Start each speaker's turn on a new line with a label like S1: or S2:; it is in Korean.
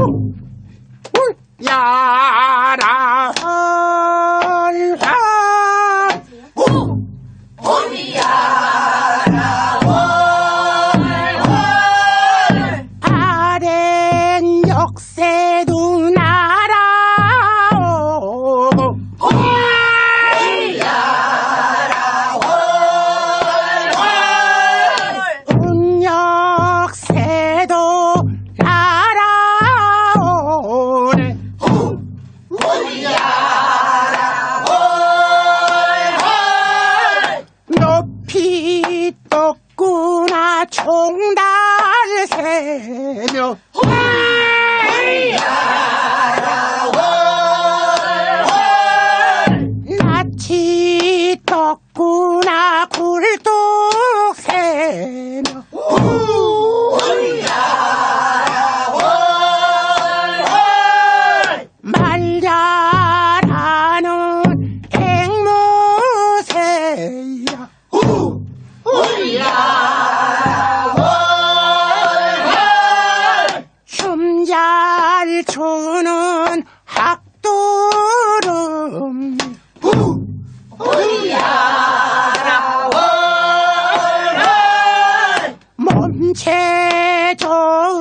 S1: 야라 헐헐 야라 헐헐 아랫 역새도 날아오고 야라 헐헐 운역새도 날아오네 야라 헐헐 높이 떴구나 총달 새며 야라 헐헐 낯이 떴구나 굴뚝 새며 야라 헐헐 말야라는 앵무새야 야라 헐헐 춤 잘 추는 학도름 야라 헐헐 몸체 좋은